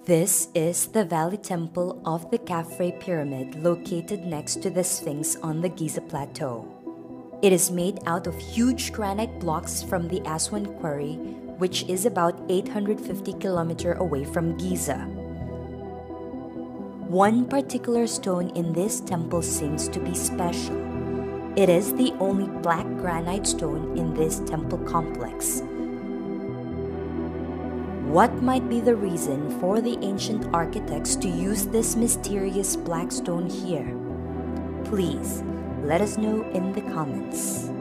This is the Valley Temple of the Khafre Pyramid located next to the Sphinx on the Giza Plateau. It is made out of huge granite blocks from the Aswan quarry, which is about 850 km away from Giza. One particular stone in this temple seems to be special. It is the only black granite stone in this temple complex. What might be the reason for the ancient architects to use this mysterious black stone here? Please let us know in the comments.